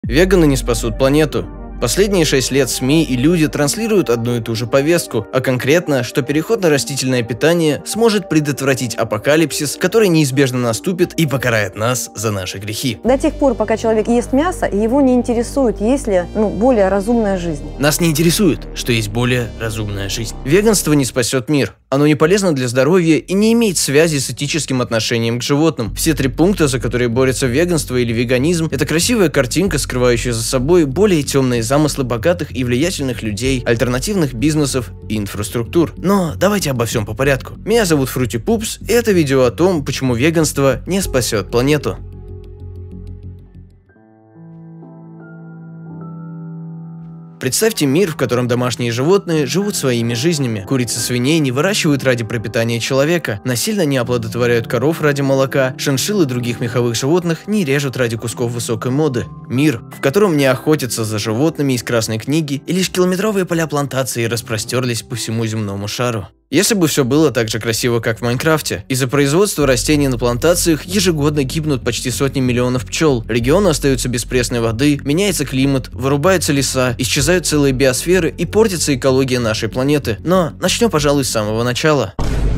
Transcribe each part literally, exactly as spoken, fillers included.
Веганы не спасут планету. Последние шесть лет СМИ и люди транслируют одну и ту же повестку, а конкретно, что переход на растительное питание сможет предотвратить апокалипсис, который неизбежно наступит и покарает нас за наши грехи. До тех пор, пока человек ест мясо, его не интересует, есть ли ну, более разумная жизнь. Нас не интересует, что есть более разумная жизнь. Веганство не спасет мир. Оно не полезно для здоровья и не имеет связи с этическим отношением к животным. Все три пункта, за которые борется веганство или веганизм, это красивая картинка, скрывающая за собой более темные замыслы богатых и влиятельных людей, альтернативных бизнесов и инфраструктур. Но давайте обо всем по порядку. Меня зовут Фрути Пупс, и это видео о том, почему веганство не спасет планету. Представьте мир, в котором домашние животные живут своими жизнями. Курицы свиней не выращивают ради пропитания человека, насильно не оплодотворяют коров ради молока, шиншиллы других меховых животных не режут ради кусков высокой моды. Мир, в котором не охотятся за животными из Красной книги, и лишь километровые поля плантации распростерлись по всему земному шару. Если бы все было так же красиво, как в Майнкрафте, из-за производства растений на плантациях ежегодно гибнут почти сотни миллионов пчел, регионы остаются без пресной воды, меняется климат, вырубаются леса, исчезают целые биосферы и портится экология нашей планеты. Но начнем, пожалуй, с самого начала.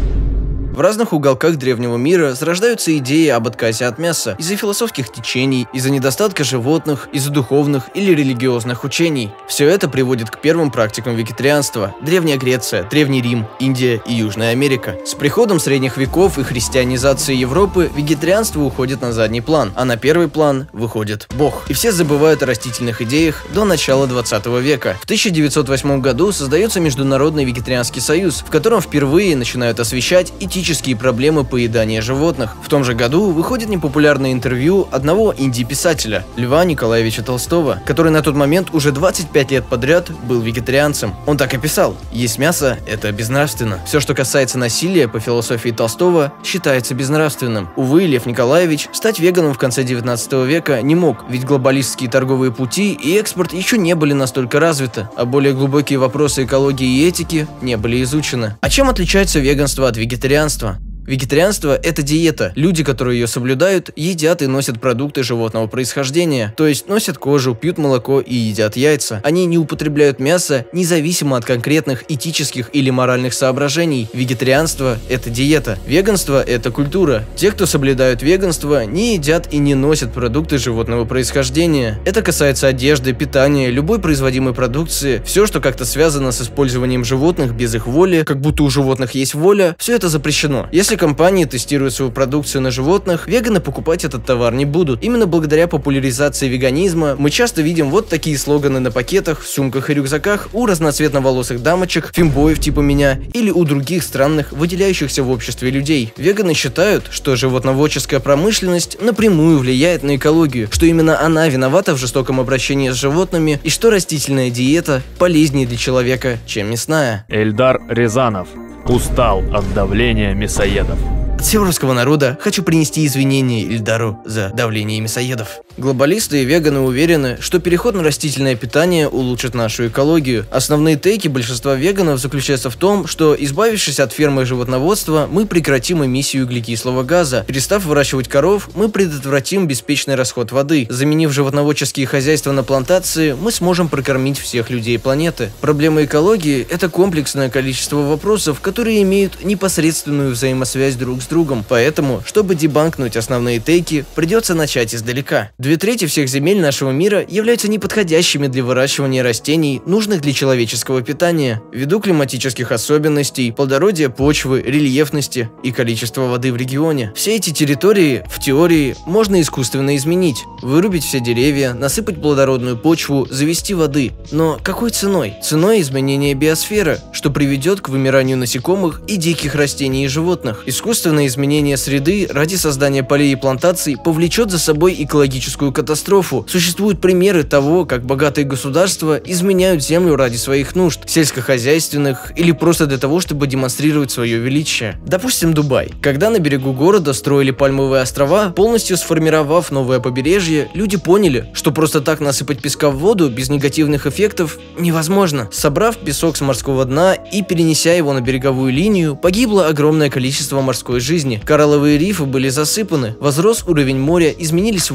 В разных уголках древнего мира зарождаются идеи об отказе от мяса из-за философских течений, из-за недостатка животных, из-за духовных или религиозных учений. Все это приводит к первым практикам вегетарианства: Древняя Греция, Древний Рим, Индия и Южная Америка. С приходом средних веков и христианизации Европы вегетарианство уходит на задний план, а на первый план выходит Бог. И все забывают о растительных идеях до начала двадцатого века. В тысяча девятьсот восьмом году создается Международный вегетарианский союз, в котором впервые начинают освещать этические проблемы поедания животных. В том же году выходит непопулярное интервью одного инди-писателя, Льва Николаевича Толстого, который на тот момент уже двадцать пять лет подряд был вегетарианцем. Он так и писал: «Есть мясо – это безнравственно. Все, что касается насилия, по философии Толстого, считается безнравственным». Увы, Лев Николаевич стать веганом в конце девятнадцатого века не мог, ведь глобалистские торговые пути и экспорт еще не были настолько развиты, а более глубокие вопросы экологии и этики не были изучены. А чем отличается веганство от вегетарианства? Вегетарианство – это диета. Люди, которые ее соблюдают, едят и носят продукты животного происхождения. То есть носят кожу, пьют молоко и едят яйца. Они не употребляют мясо, независимо от конкретных этических или моральных соображений. Вегетарианство – это диета. Веганство – это культура. Те, кто соблюдают веганство, не едят и не носят продукты животного происхождения. Это касается одежды, питания, любой производимой продукции. Все, что как-то связано с использованием животных без их воли, как будто у животных есть воля, все это запрещено. Если Если компании тестируют свою продукцию на животных, веганы покупать этот товар не будут. Именно благодаря популяризации веганизма мы часто видим вот такие слоганы на пакетах, в сумках и рюкзаках у разноцветноволосых дамочек, фембоев типа меня или у других странных, выделяющихся в обществе людей. Веганы считают, что животноводческая промышленность напрямую влияет на экологию, что именно она виновата в жестоком обращении с животными и что растительная диета полезнее для человека, чем мясная. Эльдар Рязанов устал от давления мясоедов. От всего русского народа хочу принести извинения Ильдару за давление мясоедов. Глобалисты и веганы уверены, что переход на растительное питание улучшит нашу экологию. Основные тейки большинства веганов заключаются в том, что, избавившись от фермы и животноводства, мы прекратим эмиссию углекислого газа. Перестав выращивать коров, мы предотвратим беспечный расход воды. Заменив животноводческие хозяйства на плантации, мы сможем прокормить всех людей планеты. Проблема экологии – это комплексное количество вопросов, которые имеют непосредственную взаимосвязь друг с другом. Поэтому, чтобы дебанкнуть основные тейки, придется начать издалека. Две трети всех земель нашего мира являются неподходящими для выращивания растений, нужных для человеческого питания, ввиду климатических особенностей, плодородия почвы, рельефности и количества воды в регионе. Все эти территории, в теории, можно искусственно изменить, вырубить все деревья, насыпать плодородную почву, завести воды. Но какой ценой? Ценой изменения биосферы, что приведет к вымиранию насекомых и диких растений и животных. Искусственное изменение среды ради создания полей и плантаций повлечет за собой экологическую катастрофу. Существуют примеры того, как богатые государства изменяют землю ради своих нужд, сельскохозяйственных или просто для того, чтобы демонстрировать свое величие. Допустим, Дубай. Когда на берегу города строили пальмовые острова, полностью сформировав новое побережье, люди поняли, что просто так насыпать песка в воду без негативных эффектов невозможно. Собрав песок с морского дна и перенеся его на береговую линию, погибло огромное количество морской жизни. Коралловые рифы были засыпаны, возрос уровень моря, изменились волны, а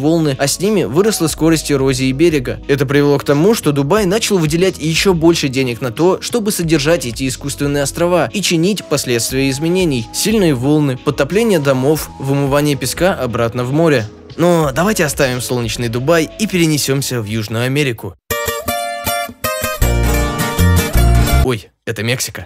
с ними выросла скорость эрозии берега. Это привело к тому, что Дубай начал выделять еще больше денег на то, чтобы содержать эти искусственные острова и чинить последствия изменений. Сильные волны, подтопление домов, вымывание песка обратно в море. Но давайте оставим солнечный Дубай и перенесемся в Южную Америку. Ой, это Мексика.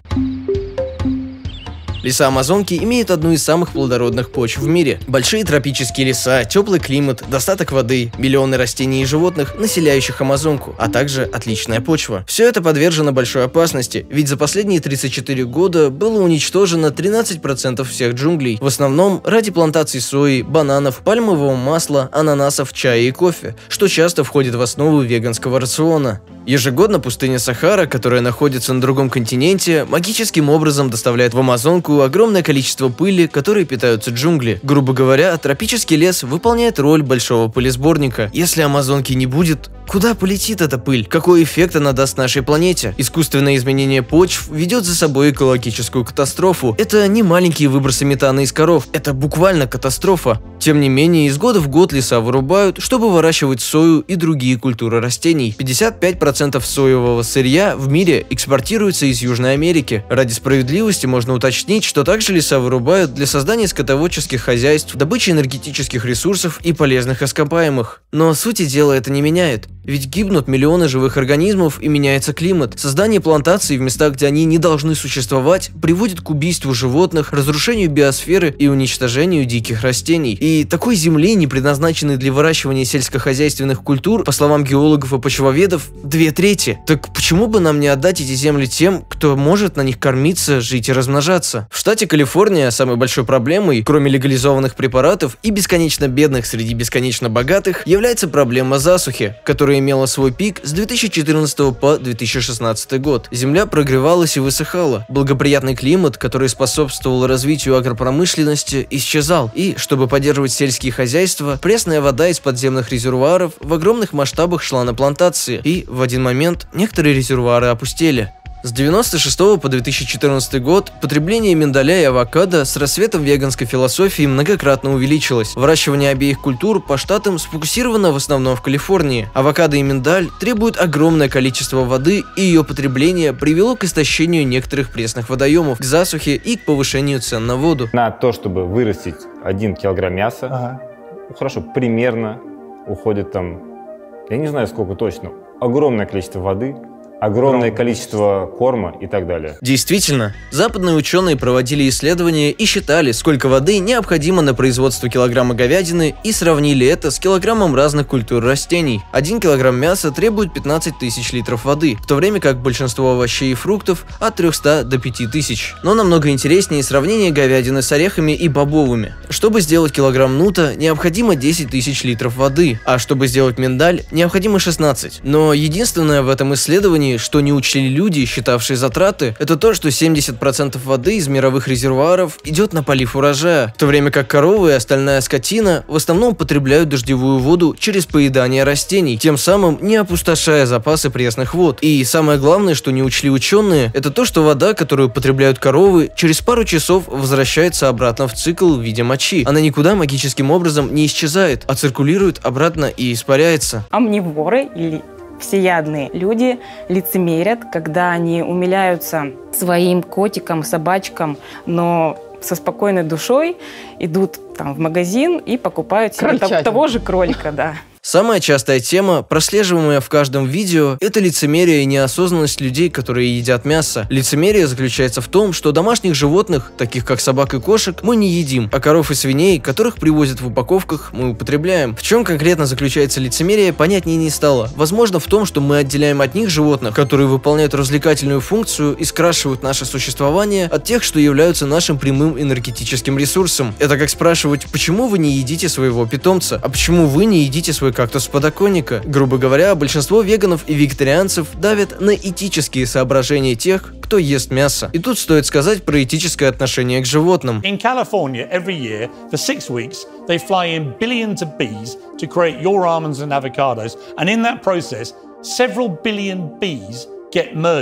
Леса Амазонки имеют одну из самых плодородных почв в мире. Большие тропические леса, теплый климат, достаток воды, миллионы растений и животных, населяющих Амазонку, а также отличная почва. Все это подвержено большой опасности, ведь за последние тридцать четыре года было уничтожено тринадцать процентов всех джунглей, в основном ради плантаций сои, бананов, пальмового масла, ананасов, чая и кофе, что часто входит в основу веганского рациона. Ежегодно пустыня Сахара, которая находится на другом континенте, магическим образом доставляет в Амазонку огромное количество пыли, которой питаются джунгли. Грубо говоря, тропический лес выполняет роль большого пылесборника. Если Амазонки не будет, куда полетит эта пыль? Какой эффект она даст нашей планете? Искусственное изменение почв ведет за собой экологическую катастрофу. Это не маленькие выбросы метана из коров, это буквально катастрофа. Тем не менее, из года в год леса вырубают, чтобы выращивать сою и другие культуры растений. пятьдесят пять процентов соевого сырья в мире экспортируется из Южной Америки. Ради справедливости можно уточнить, что также леса вырубают для создания скотоводческих хозяйств, добычи энергетических ресурсов и полезных ископаемых. Но сути дела это не меняет. Ведь гибнут миллионы живых организмов и меняется климат. Создание плантаций в местах, где они не должны существовать, приводит к убийству животных, разрушению биосферы и уничтожению диких растений. И такой земли, не предназначенной для выращивания сельскохозяйственных культур, по словам геологов и почвоведов, две трети. Так почему бы нам не отдать эти земли тем, кто может на них кормиться, жить и размножаться? В штате Калифорния самой большой проблемой, кроме легализованных препаратов и бесконечно бедных среди бесконечно богатых, является проблема засухи, которая имела свой пик с две тысячи четырнадцатого по две тысячи шестнадцатый год. Земля прогревалась и высыхала. Благоприятный климат, который способствовал развитию агропромышленности, исчезал. И, чтобы поддерживать сельские хозяйства, пресная вода из подземных резервуаров в огромных масштабах шла на плантации. И в один момент некоторые резервуары опустели. С девяносто шестого по две тысячи четырнадцатый год потребление миндаля и авокадо с расцветом веганской философии многократно увеличилось. Выращивание обеих культур по штатам сфокусировано в основном в Калифорнии. Авокадо и миндаль требуют огромное количество воды, и ее потребление привело к истощению некоторых пресных водоемов, к засухе и к повышению цен на воду. На то, чтобы вырастить один килограмм мяса, ага. ну, хорошо, примерно уходит там, я не знаю сколько точно, огромное количество воды, огромное количество корма и так далее. Действительно, западные ученые проводили исследования и считали, сколько воды необходимо на производство килограмма говядины, и сравнили это с килограммом разных культур растений. Один килограмм мяса требует пятнадцать тысяч литров воды, в то время как большинство овощей и фруктов от трёхсот до пяти тысяч. Но намного интереснее сравнение говядины с орехами и бобовыми. Чтобы сделать килограмм нута, необходимо десять тысяч литров воды, а чтобы сделать миндаль, необходимо шестнадцать. Но единственное в этом исследовании, что не учли люди, считавшие затраты, это то, что семьдесят процентов воды из мировых резервуаров идет на полив урожая, в то время как коровы и остальная скотина в основном потребляют дождевую воду через поедание растений, тем самым не опустошая запасы пресных вод. И самое главное, что не учли ученые, это то, что вода, которую потребляют коровы, через пару часов возвращается обратно в цикл в виде мочи. Она никуда магическим образом не исчезает, а циркулирует обратно и испаряется. Омниворы или всеядные люди лицемерят, когда они умиляются своим котикам, собачкам, но со спокойной душой идут там в магазин и покупают себе того же кролика, да. Самая частая тема, прослеживаемая в каждом видео, это лицемерие и неосознанность людей, которые едят мясо. Лицемерие заключается в том, что домашних животных, таких как собак и кошек, мы не едим, а коров и свиней, которых привозят в упаковках, мы употребляем. В чем конкретно заключается лицемерие, понятнее не стало. Возможно, в том, что мы отделяем от них животных, которые выполняют развлекательную функцию и скрашивают наше существование, от тех, что являются нашим прямым энергетическим ресурсом. Это как спрашивать, почему вы не едите своего питомца, а почему вы не едите свой кактус с подоконника. Грубо говоря, большинство веганов и вегетарианцев давят на этические соображения тех, кто ест мясо. И тут стоит сказать про этическое отношение к животным. In California, every year, for six weeks, they fly in billions of bees to create your almonds and avocados, and in that process, several billion bees get murdered.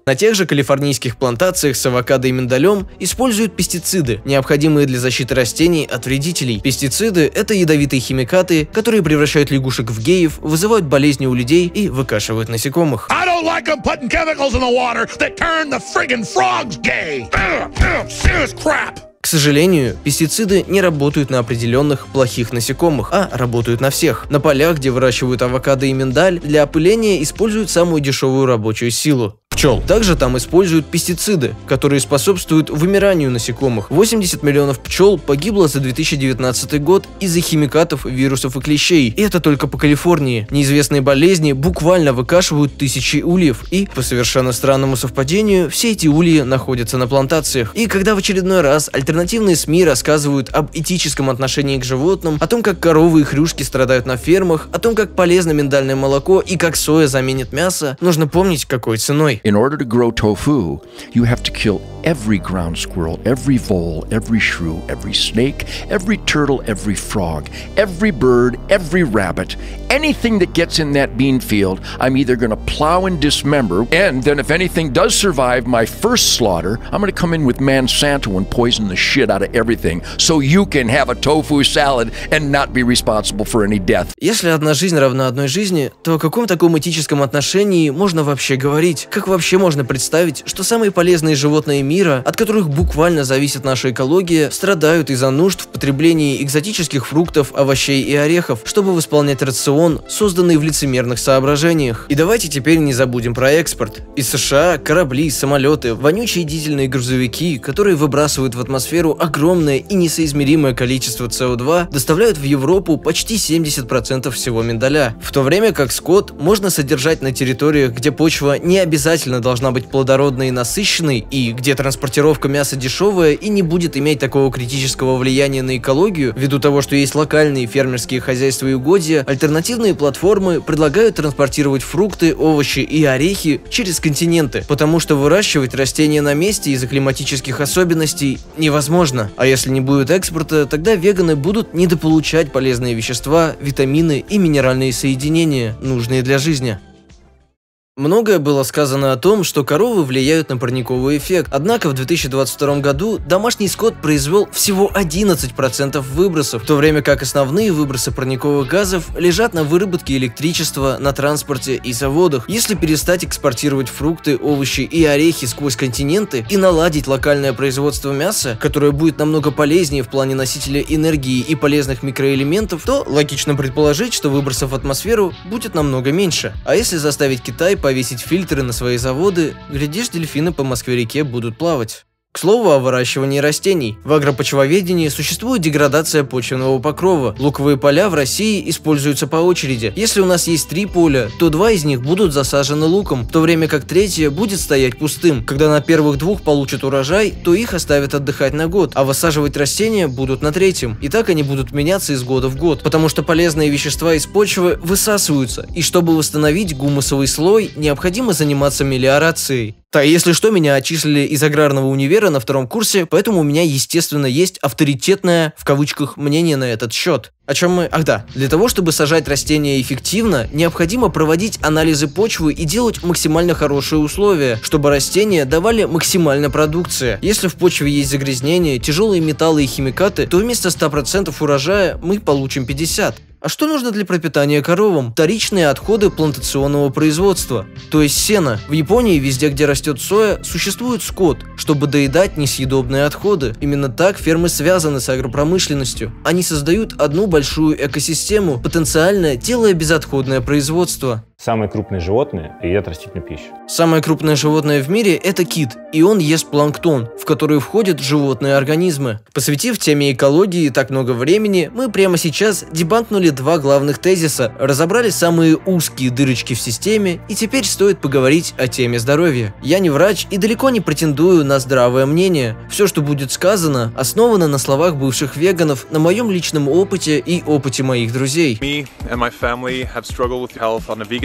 На тех же калифорнийских плантациях с авокадо и миндалем используют пестициды, необходимые для защиты растений от вредителей. Пестициды – это ядовитые химикаты, которые превращают лягушек в геев, вызывают болезни у людей и выкашивают насекомых. I don't like them putting chemicals in the water that turn the friggin' frogs gay. Ugh, ugh, serious crap. К сожалению, пестициды не работают на определенных плохих насекомых, а работают на всех. На полях, где выращивают авокадо и миндаль, для опыления используют самую дешевую рабочую силу – пчел. Также там используют пестициды, которые способствуют вымиранию насекомых. восемьдесят миллионов пчел погибло за две тысячи девятнадцатый год из-за химикатов, вирусов и клещей. И это только по Калифорнии. Неизвестные болезни буквально выкашивают тысячи ульев. И, по совершенно странному совпадению, все эти ульи находятся на плантациях. И когда в очередной раз альтернативные СМИ рассказывают об этическом отношении к животным, о том, как коровы и хрюшки страдают на фермах, о том, как полезно миндальное молоко и как соя заменит мясо, нужно помнить, какой ценой. In order to grow tofu, you have to kill every ground squirrel, every vole, every shrew, every snake, every turtle, every frog, every bird, every rabbit. Anything that gets in that bean field, I'm either going to plow and dismember, and then if anything does survive my first slaughter, I'm going to come in with Monsanto and poison the shit out of everything, so you can have a tofu salad and not be responsible for any death. Если одна жизнь равна одной жизни, то о каком таком этическом отношении можно вообще говорить? Как вообще можно представить, что самые полезные животные мира, от которых буквально зависит наша экология, страдают из-за нужд в потреблении экзотических фруктов, овощей и орехов, чтобы восполнять рацион, созданный в лицемерных соображениях? И давайте теперь не забудем про экспорт. Из США корабли, самолеты, вонючие дизельные грузовики, которые выбрасывают в атмосферу огромное и несоизмеримое количество С О два, доставляют в Европу почти семьдесят процентов всего миндаля. В то время как скот можно содержать на территориях, где почва не обязательно должна быть плодородной и насыщенной, и где транспортировка мяса дешевая и не будет иметь такого критического влияния на экологию, ввиду того, что есть локальные фермерские хозяйства и угодья, альтернативные платформы предлагают транспортировать фрукты, овощи и орехи через континенты, потому что выращивать растения на месте из-за климатических особенностей невозможно. А если не будет экспорта, тогда веганы будут недополучать полезные вещества, витамины и минеральные соединения, нужные для жизни. Многое было сказано о том, что коровы влияют на парниковый эффект, однако в две тысячи двадцать втором году домашний скот произвел всего одиннадцать процентов выбросов, в то время как основные выбросы парниковых газов лежат на выработке электричества, на транспорте и заводах. Если перестать экспортировать фрукты, овощи и орехи сквозь континенты и наладить локальное производство мяса, которое будет намного полезнее в плане носителя энергии и полезных микроэлементов, то логично предположить, что выбросов в атмосферу будет намного меньше. А если заставить Китай повесить фильтры на свои заводы, глядишь, дельфины по Москве-реке будут плавать. К слову о выращивании растений. В агропочвоведении существует деградация почвенного покрова. Луковые поля в России используются по очереди. Если у нас есть три поля, то два из них будут засажены луком, в то время как третье будет стоять пустым. Когда на первых двух получат урожай, то их оставят отдыхать на год, а высаживать растения будут на третьем. И так они будут меняться из года в год, потому что полезные вещества из почвы высасываются, и чтобы восстановить гумусовый слой, необходимо заниматься мелиорацией. Да, если что, меня отчислили из аграрного универа на втором курсе, поэтому у меня, естественно, есть авторитетное, в кавычках, мнение на этот счет. О чем мы... Ах да, для того, чтобы сажать растения эффективно, необходимо проводить анализы почвы и делать максимально хорошие условия, чтобы растения давали максимально продукции. Если в почве есть загрязнения, тяжелые металлы и химикаты, то вместо ста процентов урожая мы получим пятьдесят процентов. А что нужно для пропитания коровам? Вторичные отходы плантационного производства, то есть сено. В Японии, везде, где растет соя, существует скот, чтобы доедать несъедобные отходы. Именно так фермы связаны с агропромышленностью. Они создают одну большую экосистему, потенциально делая безотходное производство. Самые крупные животные едят растительную пищу. Самое крупное животное в мире – это кит, и он ест планктон, в который входят животные организмы. Посвятив теме экологии так много времени, мы прямо сейчас дебанкнули два главных тезиса, разобрали самые узкие дырочки в системе, и теперь стоит поговорить о теме здоровья. Я не врач и далеко не претендую на здравое мнение. Все, что будет сказано, основано на словах бывших веганов, на моем личном опыте и опыте моих друзей. Me and my family have struggled with health on a vegan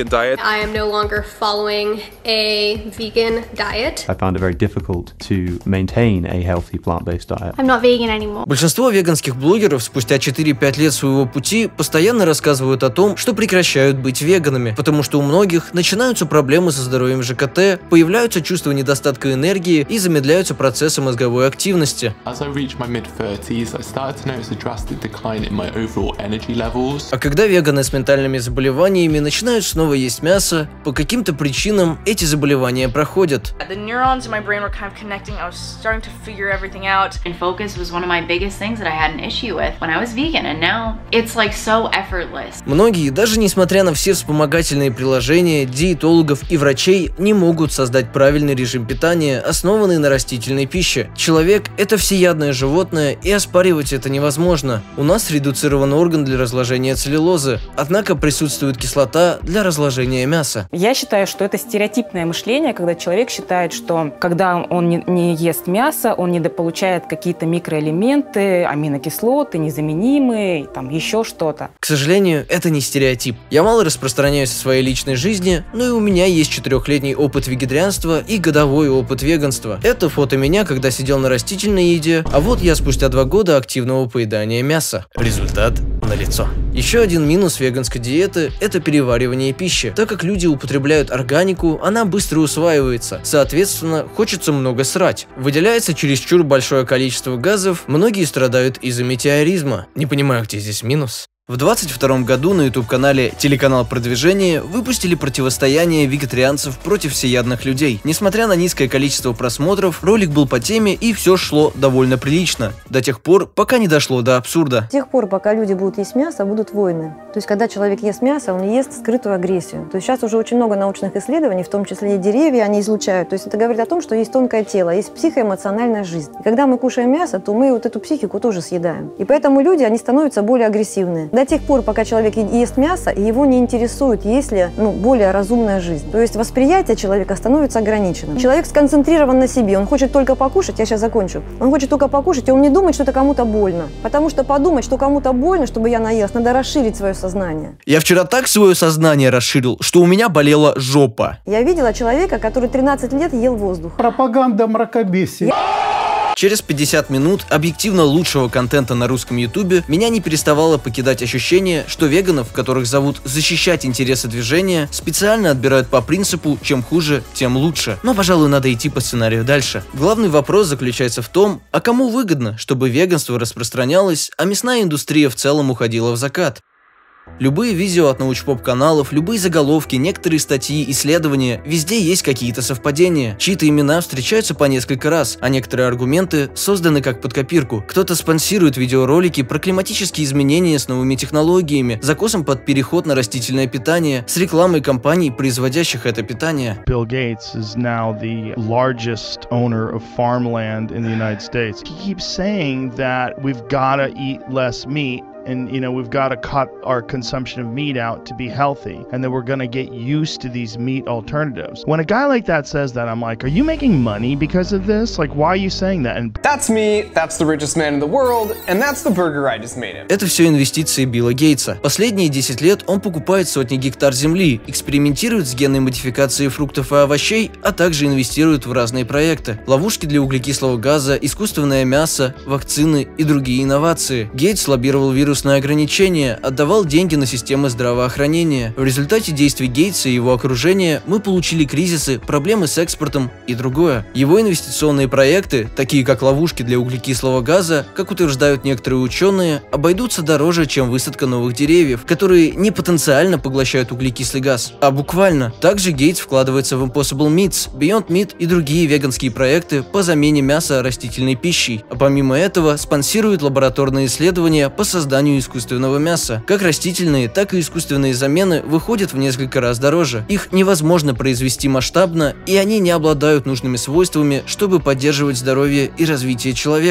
vegan diet. I am no longer following a vegan diet. I found it very difficult to maintain a healthy plant-based diet. I'm not vegan anymore. Большинство веганских блогеров спустя четыре-пять лет своего пути постоянно рассказывают о том, что прекращают быть веганами, потому что у многих начинаются проблемы со здоровьем ЖКТ, появляются чувства недостатка энергии и замедляются процессы мозговой активности. As I reached my mid thirties, I started to notice a drastic decline in my overall energy levels. А когда веганы с ментальными заболеваниями начинают снова есть мясо, по каким-то причинам эти заболевания проходят. The neurons in my brain were kind of connecting. I was starting to figure everything out. And focus was one of my biggest things that I had an issue with when I was vegan, and now it's like so effortless. Многие, даже несмотря на все вспомогательные приложения, диетологов и врачей, не могут создать правильный режим питания, основанный на растительной пище. Человек – это всеядное животное, и оспаривать это невозможно. У нас редуцирован орган для разложения целлюлозы, однако присутствует кислота для разложения мяса. Я считаю, что это стереотипное мышление, когда человек считает, что когда он не, не ест мясо, он недополучает какие-то микроэлементы, аминокислоты, незаменимые, там еще что-то. К сожалению, это не стереотип. Я мало распространяюсь о своей личной жизни, но и у меня есть четырехлетний опыт вегетарианства и годовой опыт веганства. Это фото меня, когда сидел на растительной еде, а вот я спустя два года активного поедания мяса. Результат налицо. Еще один минус веганской диеты – это переваривание пищи. Так как люди употребляют органику, она быстро усваивается, соответственно, хочется много срать. Выделяется чересчур большое количество газов, многие страдают из-за метеоризма. Не понимаю, где здесь минус. В двадцать втором году на YouTube-канале «Телеканал Продвижение» выпустили противостояние вегетарианцев против всеядных людей. Несмотря на низкое количество просмотров, ролик был по теме и все шло довольно прилично. До тех пор, пока не дошло до абсурда. С тех пор, пока люди будут есть мясо, будут войны. То есть, когда человек ест мясо, он ест скрытую агрессию. То есть, сейчас уже очень много научных исследований, в том числе и деревья, они излучают. То есть, это говорит о том, что есть тонкое тело, есть психоэмоциональная жизнь. И когда мы кушаем мясо, то мы вот эту психику тоже съедаем. И поэтому люди, они становятся более агрессивные. До тех пор, пока человек ест мясо, и его не интересует, есть ли ну, более разумная жизнь. То есть восприятие человека становится ограниченным. Человек сконцентрирован на себе, он хочет только покушать, я сейчас закончу, он хочет только покушать, и он не думает, что это кому-то больно. Потому что подумать, что кому-то больно, чтобы я наелась, надо расширить свое сознание. Я вчера так свое сознание расширил, что у меня болела жопа. Я видела человека, который тринадцать лет ел воздух. Пропаганда мракобесия. Через пятьдесят минут объективно лучшего контента на русском ютубе меня не переставало покидать ощущение, что веганов, которых зовут защищать интересы движения, специально отбирают по принципу «чем хуже, тем лучше». Но, пожалуй, надо идти по сценарию дальше. Главный вопрос заключается в том, а кому выгодно, чтобы веганство распространялось, а мясная индустрия в целом уходила в закат. Любые видео от научпоп-каналов, любые заголовки, некоторые статьи, исследования, везде есть какие-то совпадения. Чьи-то имена встречаются по несколько раз, а некоторые аргументы созданы как под копирку. Кто-то спонсирует видеоролики про климатические изменения с новыми технологиями, закосом под переход на растительное питание, с рекламой компаний, производящих это питание. Bill Gates is now the largest owner of farmland in the United States. He keeps saying that we've gotta eat less meat. And, you know, we've got to cut our consumption of meat out to be healthy. And then we're going to get used to these meat alternatives. When a guy like that says that, I'm like, are you making money because of this? Like, why are you saying that? And that's me, that's the richest man in the world, and that's the burger I just made him. Это все инвестиции Билла Гейтса. Последние десять лет он покупает сотни гектар земли, экспериментирует с генной модификацией фруктов и овощей, а также инвестирует в разные проекты. Ловушки для углекислого газа, искусственное мясо, вакцины и другие инновации. Гейтс лоббировал вирус ограничения, отдавал деньги на системы здравоохранения. В результате действий Гейтса и его окружения мы получили кризисы, проблемы с экспортом и другое. Его инвестиционные проекты, такие как ловушки для углекислого газа, как утверждают некоторые ученые, обойдутся дороже, чем высадка новых деревьев, которые не потенциально поглощают углекислый газ, а буквально. Также Гейтс вкладывается в Impossible Meats, Beyond Meat и другие веганские проекты по замене мяса растительной пищей, а помимо этого спонсирует лабораторные исследования по созданию искусственного мяса. Как растительные, так и искусственные замены выходят в несколько раз дороже. Их невозможно произвести масштабно, и они не обладают нужными свойствами, чтобы поддерживать здоровье и развитие человека.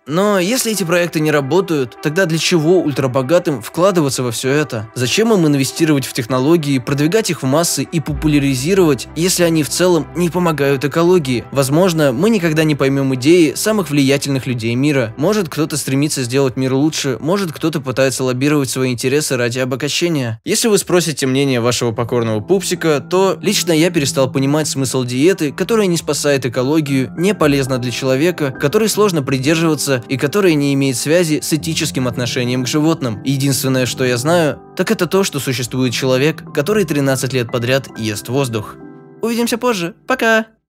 Но если эти проекты не работают, тогда для чего ультрабогатым вкладываться во все это? Зачем им инвестировать в технологии, продвигать их в массы и популяризировать, если они в целом не помогают экологии? Возможно, мы никогда не поймем идеи самых влиятельных людей мира. Может, кто-то стремится сделать мир лучше, может, кто-то пытается лоббировать свои интересы ради обогащения. Если вы спросите мнение вашего покорного пупсика, то лично я перестал понимать смысл диеты, которая не спасает экологию, не полезна для человека, которой сложно придерживаться и которая не имеет связи с этическим отношением к животным. Единственное, что я знаю, так это то, что существует человек, который тринадцать лет подряд ест воздух. Увидимся позже. Пока!